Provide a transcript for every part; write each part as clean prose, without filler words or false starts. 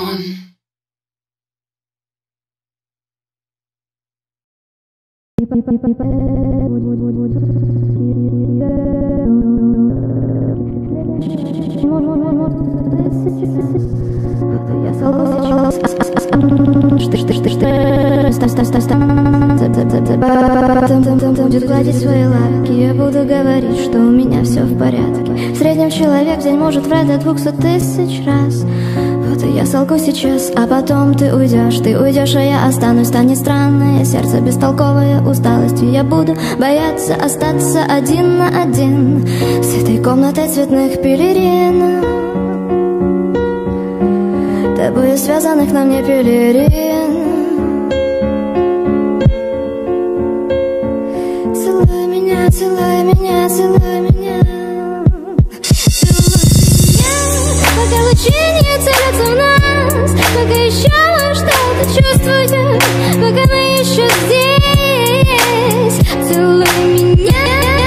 Будет гладить свои лапки, я буду говорить, что у меня все в порядке. В среднем человек в день может врать до 200 тысяч раз. Вот и я солгу сейчас, а потом ты уйдешь, а я останусь. Станет странное сердце, бестолковая усталость, и я буду бояться остаться один на один с этой комнатой цветных пелерин, тобою связанных на мне пелерин. Целуй меня, целуй меня, целуй меня, пока лучи не целятся в нас, пока еще что-то чувствую, пока мы еще здесь. Целуй меня,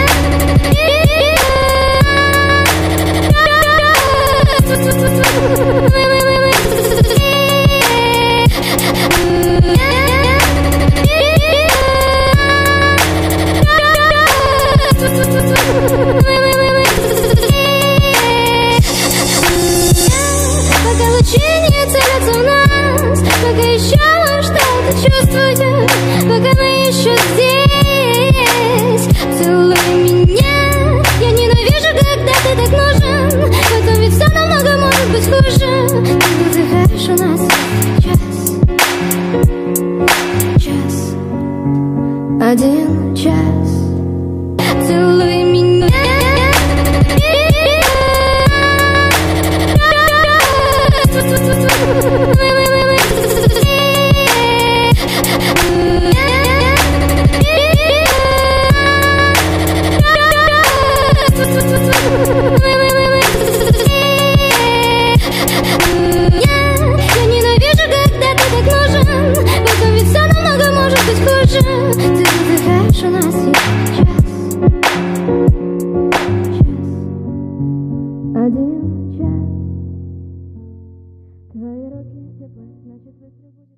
пока лучи не целятся в нас, пока еще что-то чувствую, пока мы еще здесь. Целуй меня, я ненавижу, когда ты так нужен, потом ведь все намного может быть хуже. Ты выдыхаешь у нас час, один час. Целуй меня, я ненавижу, когда ты так нужен, потом ведь все намного может быть хуже. Ты выдыхаешь у нас час, один час. Твои руки теплые, значит выстрел будет.